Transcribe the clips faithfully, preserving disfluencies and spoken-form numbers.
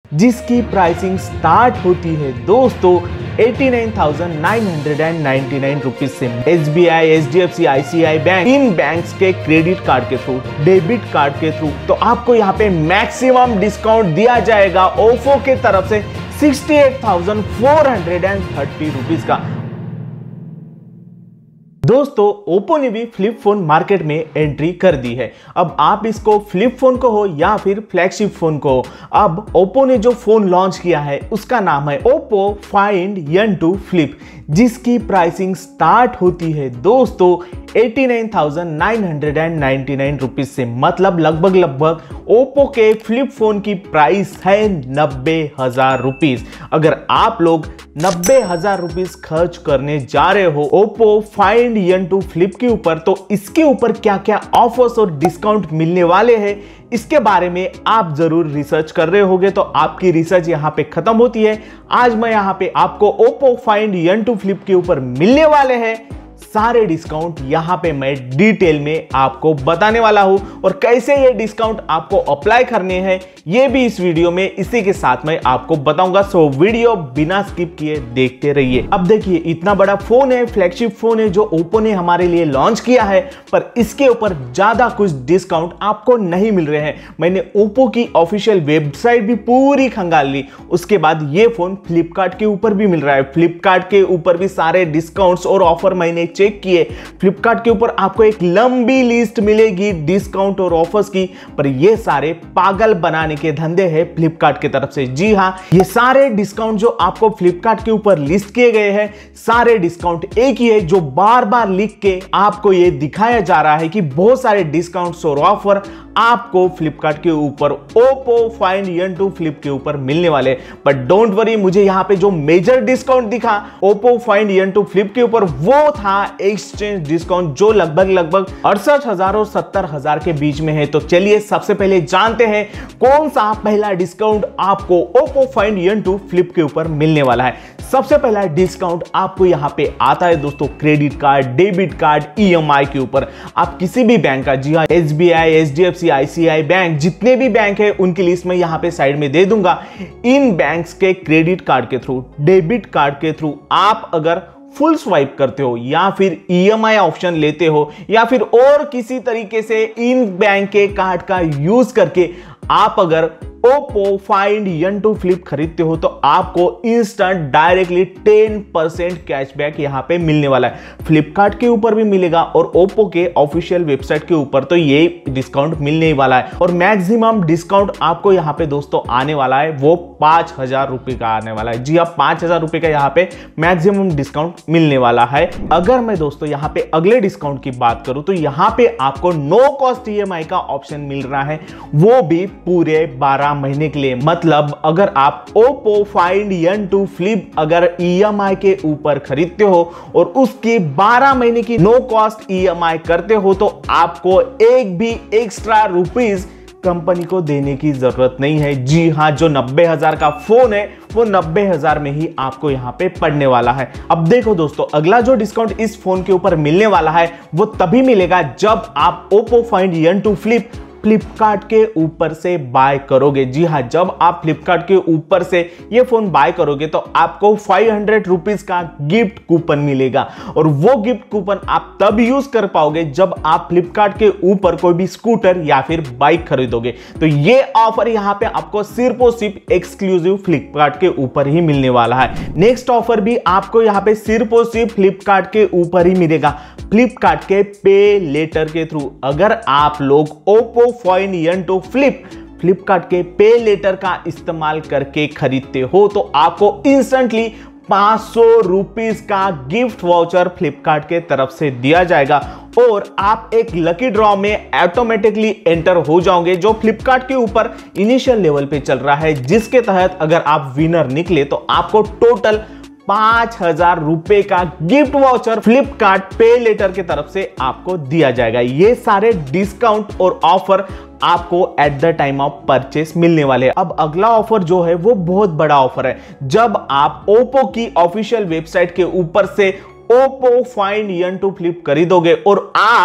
जिसकी pricing start होती है दोस्तों नवासी हज़ार नौ सौ निन्यानवे रुपीस से। S B I, H D F C, I C I बैंक, इन बैंक्स के क्रेडिट कार्ड के थ्रू, डेबिट कार्ड के थ्रू तो आपको यहाँ पे मैक्सिमम डिस्काउंट दिया जाएगा ओप्पो के तरफ से अड़सठ हज़ार चार सौ तीस रुपीस का। दोस्तों ओप्पो ने भी फ्लिप फोन मार्केट में एंट्री कर दी है। अब आप इसको फ्लिप फोन को हो या फिर फ्लैगशिप फोन को हो, अब ओप्पो ने जो फोन लॉन्च किया है उसका नाम है Oppo find N two Flip, जिसकी प्राइसिंग स्टार्ट होती है दोस्तों नवासी हज़ार नौ सौ निन्यानवे रुपीस से। मतलब लगभग लगभग ओप्पो के फ्लिप फोन की प्राइस है नब्बे हजार रुपीस। अगर आप लोग नब्बे हजार रुपीस खर्च करने जा रहे हो Oppo find N two flip के ऊपर, तो इसके ऊपर क्या क्या ऑफर्स और डिस्काउंट मिलने वाले हैं इसके बारे में आप जरूर रिसर्च कर रहे होगे। तो आपकी रिसर्च यहां पे खत्म होती है। आज मैं यहां पे आपको Oppo find N two flip के ऊपर मिलने वाले हैं सारे डिस्काउंट यहां पे मैं डिटेल में आपको बताने वाला हूं, और कैसे ये डिस्काउंट आपको अप्लाई करने हैं ये भी इस वीडियो में इसी के साथ मैं आपको बताऊंगा। सो वीडियो बिना स्किप किए देखते रहिए। अब देखिए इतना बड़ा फोन है, फ्लैगशिप फोन है जो ओप्पो ने हमारे लिए लॉन्च किया है, पर इसके ऊपर ज्यादा कुछ डिस्काउंट आपको नहीं मिल रहे हैं। मैंने ओप्पो की ऑफिशियल वेबसाइट भी पूरी खंगाल ली, उसके बाद ये फोन फ्लिपकार्ट के ऊपर भी मिल रहा है। फ्लिपकार्ट के ऊपर भी सारे डिस्काउंट्स और ऑफर मैंने चेक किए। फ्लिपकार्ट के ऊपर आपको एक लंबी लिस्ट मिलेगी डिस्काउंट और ऑफर्स की, पर ये सारे पागल बनाने के धंधे हैं फ्लिपकार्ट की तरफ से। जी हां, ये सारे डिस्काउंट जो आपको फ्लिपकार्ट के ऊपर लिस्ट किए गए हैं, सारे डिस्काउंट एक ही है जो बार बार लिख के आपको ये दिखाया जा रहा है कि बहुत सारे डिस्काउंट्स और ऑफर आपको फ्लिपकार्ट के ऊपर Oppo find N two flip के ऊपर मिलने वाले। बट डोंट वरी, मुझे यहां पे जो मेजर डिस्काउंट दिखा Oppo find N two flip के ऊपर वो था एक्सचेंज डिस्काउंट, जो लगभग लगभग अड़सठ हजार और सत्तर हजार के बीच में है। तो चलिए सबसे पहले जानते हैं कौन सा पहला डिस्काउंट आपको Oppo find N two flip के ऊपर मिलने वाला है। सबसे पहला डिस्काउंट आपको यहां पे आता है दोस्तों credit card, debit card, E M I के ऊपर। आप किसी भी बैंक का, जी हाँ, S B I, H D F C, I C I bank, जितने भी बैंक है उनकी लिस्ट में यहां पे साइड में दे दूंगा। इन बैंक्स के क्रेडिट कार्ड के थ्रू, डेबिट कार्ड के थ्रू आप अगर फुल स्वाइप करते हो या फिर ई एम आई ऑप्शन लेते हो या फिर और किसी तरीके से इन बैंक के कार्ड का यूज करके आप अगर Oppo find N two flip खरीदते हो तो आपको instant directly ten percent cashback यहां पे मिलने वाला है। फ्लिपकार्ट के ऊपर भी मिलेगा और ओप्पो के ऑफिशियल वेबसाइट के ऊपर तो ये डिस्काउंट मिलने ही वाला है। और मैक्सिमम डिस्काउंट आपको यहां पे दोस्तों आने वाला है वो पांच हजार रुपए का आने वाला है। जी हाँ, पांच हजार रुपए का यहां पे मैक्सिमम डिस्काउंट मिलने वाला है। अगर मैं दोस्तों यहां पे अगले डिस्काउंट की बात करूं तो यहां पे आपको no cost E M I का ऑप्शन मिल रहा है, वो भी पूरे बारह महीने के लिए। मतलब अगर आप Oppo find N two Flip अगर ई एम आई के ऊपर खरीदते हो और उसकी बारह महीने की no cost E M I करते हो तो आपको एक भी एक्स्ट्रा रुपीस कंपनी को देने की जरूरत नहीं है। जी हां, जो नब्बे हजार का फोन है वो नब्बे हजार में ही आपको यहां पे पड़ने वाला है। अब देखो दोस्तों, अगला जो डिस्काउंट इस फोन के ऊपर मिलने वाला है वो तभी मिलेगा जब आप Oppo find N two Flip Flipkart के ऊपर से बाय करोगे। जी हाँ, जब आप फ्लिपकार्ट के ऊपर से ये फोन बाय करोगे तो आपको फाइव हंड्रेड रुपीस का गिफ्ट कूपन मिलेगा, और वो गिफ्ट कूपन आप तब यूज कर पाओगे जब आप फ्लिपकार्ट के ऊपर कोई भी स्कूटर या फिर बाइक खरीदोगे। तो ये ऑफर यहाँ पे आपको सिर्फ और सिर्फ एक्सक्लूसिव फ्लिपकार्ट के ऊपर ही मिलने वाला है। नेक्स्ट ऑफर भी आपको यहाँ पे सिर्फ और सिर्फ फ्लिपकार्ट के ऊपर ही मिलेगा, फ्लिपकार्ट के पे लेटर के थ्रू। अगर आप लोग Oppo find N two Flip Flipkart के पे लेटर का इस्तेमाल करके खरीदते हो तो आपको इंस्टेंटली पांच सौ रुपीस का गिफ्ट वाउचर फ्लिपकार्ट के तरफ से दिया जाएगा, और आप एक लकी ड्रॉ में ऑटोमेटिकली एंटर हो जाओगे जो फ्लिपकार्ट के ऊपर इनिशियल लेवल पे चल रहा है, जिसके तहत अगर आप विनर निकले तो आपको टोटल पांच हजार रुपए का गिफ्ट वाउचर फ्लिपकार्ट पे लेटर की तरफ से आपको दिया जाएगा। ये सारे डिस्काउंट और ऑफर आपको at the time of purchase मिलने वाले हैं। अब अगला ऑफर जो है वो बहुत बड़ा ऑफर है। जब आप ओप्पो की ऑफिशियल वेबसाइट के ऊपर से Oppo find N two Flip खरीदोगे और आप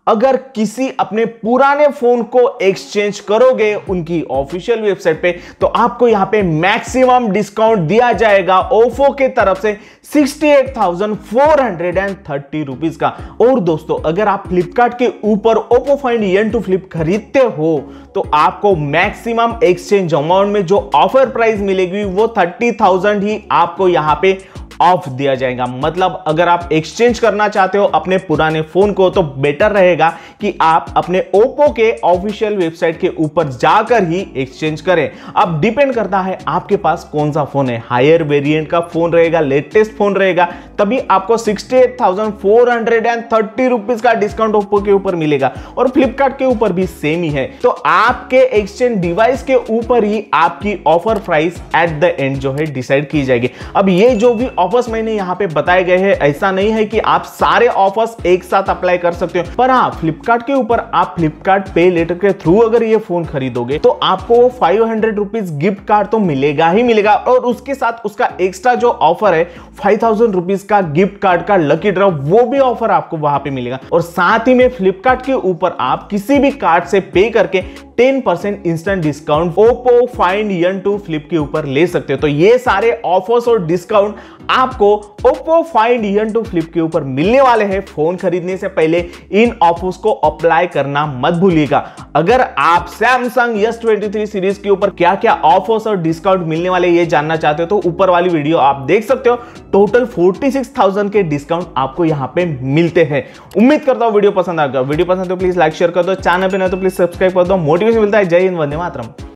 अगर किसी अपने पुराने फोन को एक्सचेंज करोगे उनकी ऑफिशियल वेबसाइट पे, तो आपको यहां पे मैक्सिमम डिस्काउंट दिया जाएगा ओप्पो के तरफ से sixty eight thousand four hundred thirty rupees का। और दोस्तों, अगर आप फ्लिपकार्ट के ऊपर Oppo find N two flip खरीदते हो तो आपको मैक्सिमम एक्सचेंज अमाउंट में जो ऑफर प्राइस मिलेगी वो थर्टी थाउजेंड ही आपको यहां पे ऑफ दिया जाएगा। मतलब अगर आप एक्सचेंज करना चाहते हो अपने पुराने फोन को, तो बेटर रहेगा कि आप अपने ओप्पो के ऑफिशियल वेबसाइट के ऊपर जाकर ही एक्सचेंज करें। अब डिपेंड करता है आपके पास कौन सा फोन है, हायर वेरिएंट का फोन रहेगा, लेटेस्ट फोन रहेगा, तभी आपको sixty eight thousand four hundred thirty rupees का डिस्काउंट ओप्पो के ऊपर मिलेगा। और फ्लिपकार्ट के ऊपर भी सेम ही है। तो आपके एक्सचेंज डिवाइस के ऊपर ही आपकी offer price at the end जो है डिसाइड की जाएगी। अब ये जो भी ऑफर्स मैंने यहां पे बताए गए हैं, ऐसा नहीं है कि आप सारे ऑफर्स एक साथ अप्लाई कर सकते हो, पर हाँ, फ्लिपकार्ट के ऊपर आप फ्लिपकार्ट पे लेटर के थ्रू अगर ये फोन खरीदोगे तो आपको five hundred rupees gift card तो मिलेगा ही मिलेगा। और उसके साथ उसका एक्स्ट्रा जो ऑफर है फाइव थाउजेंड रुपीज का गिफ्ट कार्ड का लकी ड्रॉ, वो भी ऑफर आपको वहां पे मिलेगा। और साथ ही में फ्लिपकार्ट के ऊपर आप किसी भी कार्ड से पे करके ten percent instant discount Oppo find N two flip के ऊपर ले सकते हो। तो ये सारे ऑफर्स और डिस्काउंट आपको Oppo find N two flip के ऊपर मिलने वाले हैं। फोन खरीदने से पहले इन ऑफर्स को अप्लाई करना मत भूलिएगा। अगर आप Samsung S twenty three series के ऊपर क्या क्या ऑफर्स और डिस्काउंट मिलने वाले ये जानना चाहते हो तो ऊपर वाली वीडियो आप देख सकते हो। टोटल फोर्टी सिक्स थाउजेंड के डिस्काउंट आपको यहां पे मिलते हैं। उम्मीद करता हूं वीडियो पसंद आ गया। वीडियो पसंद तो प्लीज लाइक शेयर कर दो, चैनल पे ना तो प्लीज सब्सक्राइब कर दो। मोटिवेशन मिलता है। जय हिंद, वंदे मातरम।